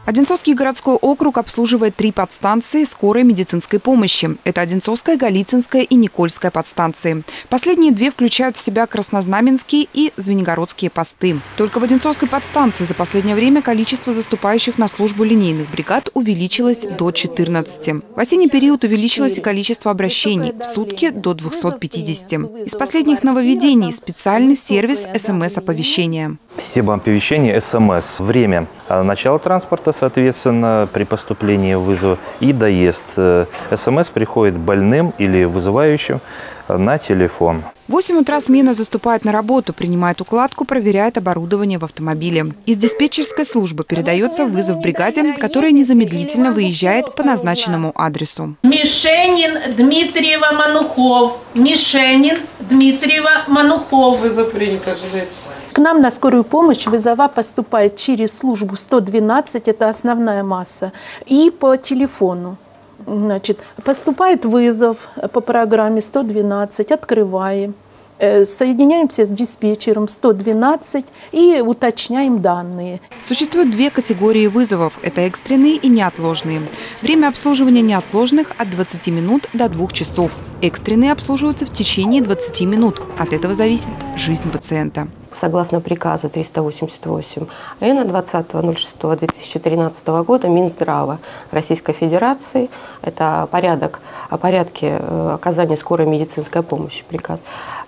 Одинцовский городской округ обслуживает 3 подстанции скорой медицинской помощи. Это Одинцовская, Голицынская и Никольская подстанции. Последние 2 включают в себя краснознаменские и звенигородские посты. Только в Одинцовской подстанции за последнее время количество заступающих на службу линейных бригад увеличилось до 14. В осенний период увеличилось и количество обращений – в сутки до 250. Из последних нововведений – специальный сервис СМС-оповещения. Система оповещения СМС. Время начала транспорта, соответственно, при поступлении вызова и доезд. СМС приходит больным или вызывающим на телефон. В 8 утра смена заступает на работу, принимает укладку, проверяет оборудование в автомобиле. Из диспетчерской службы передается вызов бригаде, которая незамедлительно выезжает по назначенному адресу. Мишенин, Дмитриева, Манухов. Мишенин, Дмитриева, Манухов. Вызов принято, ожидайте. К нам на скорую помощь вызова поступает через службу 112, это основная масса, и по телефону. Значит, поступает вызов по программе 112, открываем, соединяемся с диспетчером 112 и уточняем данные. Существует 2 категории вызовов – это экстренные и неотложные. Время обслуживания неотложных от 20 минут до 2 часов. Экстренные обслуживаются в течение 20 минут. От этого зависит жизнь пациента. Согласно приказа 388-Н 20.06.2013 года Минздрава Российской Федерации, это о порядке оказания скорой медицинской помощи, приказ.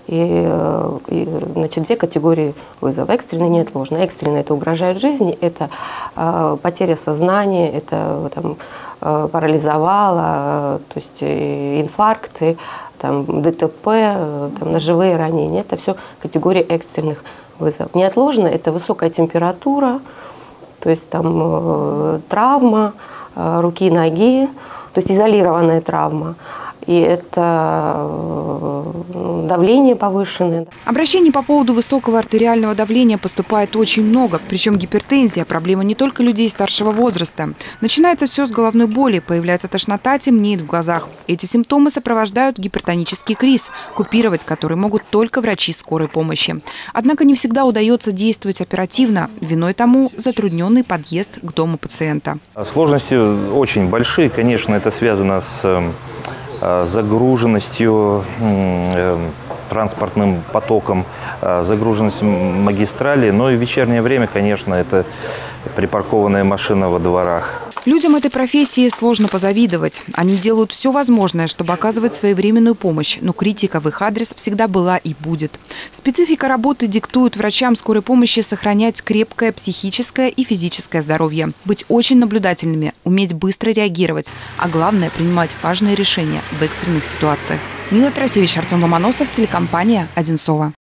Значит, 2 категории вызова. Экстренный и неотложный. Экстренный – это угрожает жизни, это потеря сознания, это там, парализовало, то есть инфаркты, там, ДТП, там, ножевые ранения. Это все категории экстренных вызовов. Неотложно – это высокая температура, то есть там травма руки и ноги, то есть изолированная травма. И это давление повышенное. Обращений по поводу высокого артериального давления поступает очень много. Причем гипертензия – проблема не только людей старшего возраста. Начинается все с головной боли, появляется тошнота, темнеет в глазах. Эти симптомы сопровождают гипертонический криз, купировать который могут только врачи скорой помощи. Однако не всегда удается действовать оперативно. Виной тому затрудненный подъезд к дому пациента. Сложности очень большие. Конечно, это связано с загруженностью, транспортным потоком, загруженностью магистрали. Но и в вечернее время, конечно, это припаркованная машина во дворах. Людям этой профессии сложно позавидовать. Они делают все возможное, чтобы оказывать своевременную помощь, но критика в их адрес всегда была и будет. Специфика работы диктует врачам скорой помощи сохранять крепкое психическое и физическое здоровье, быть очень наблюдательными, уметь быстро реагировать, а главное – принимать важные решения в экстренных ситуациях. Мила Тарасевич, Артем Ломоносов, телекомпания «Одинцово».